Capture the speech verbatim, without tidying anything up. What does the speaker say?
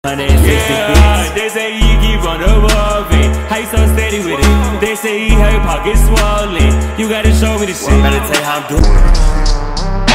Yeah, they say he keep on evolving. How you so steady with it? They say he had pockets swollen. You gotta show me the shit. Better tell you how I'm doing.